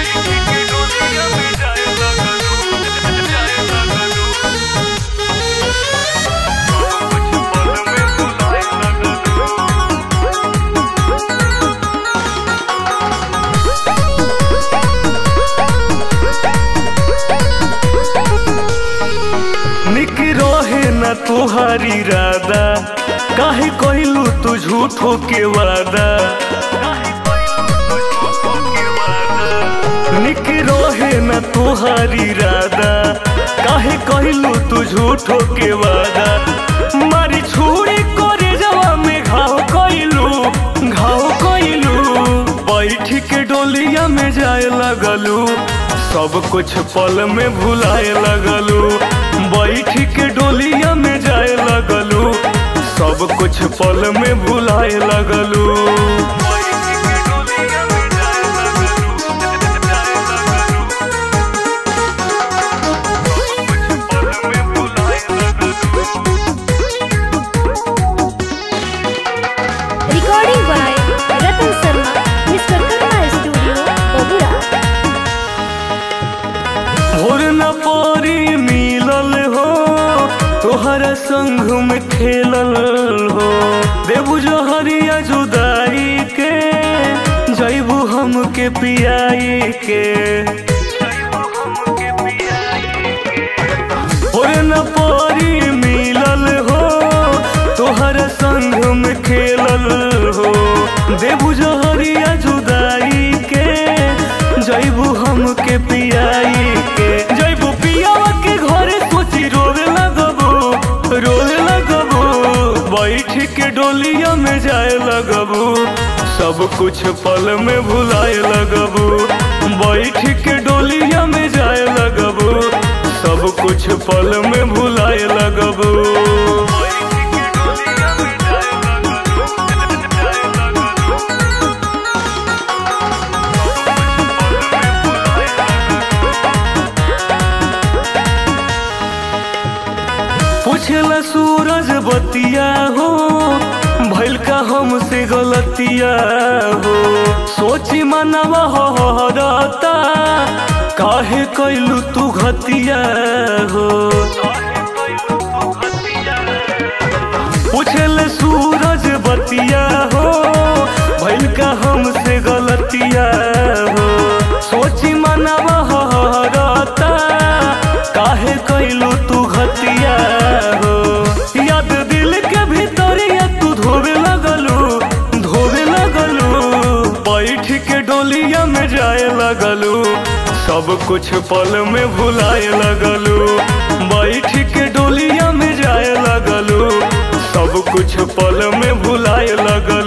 तुहारी इरादा काहे कहलू तू झूठो के वादा। निक रहे न तुहारी इरादा काहे कहलू तू झूठो के वादा। मारी छुरी करे जवा में घाव कइलू बैठ के डोलिया में जाए लगलू सब कुछ पल में भुलाए लगलू। बैठ के डोलिया में जाए लगलू सब कुछ पल में भुलाए लगलू। Recording by Ratan Sharma, Vishwakarma studio, Babura. भोर न परी मिलल हो तोहरा संग में खेलल हो। देबू जहरिया जुदाई के जैबू हमके पियाई के। भोर न परी मिलल हो तोहरा संग में खेलल हो। देबू जहरिया जुदाई के जैबू हमके पियाई के। जैबू पियावा के घरे सोची रोवे लगबो बैठ के डोलिया में जाए लगबू सब कुछ पल में भुलाए लगबू। बैठ के डोलिया में जाए लगबू सब कुछ पल में भुलाए लगबू। पूछला सूरज बतिया हो भइल का हमसे गलतिया हो। सोची मनवा हरता काहे कैलू तू घतिया हो। पूछले सूरज बतिया हो भइल का हमसे गलतिया हो। सोची मनवा हरता काहे कैलू तू घतिया हो। याद दिल के भीतरिया तू धोवे लगलू बैठ के डोलिया में जाए लगलू सब कुछ पल में भुलाए लगलू। बैठ के डोलिया में जाए लगलू सब कुछ पल में भुलाए लगलू।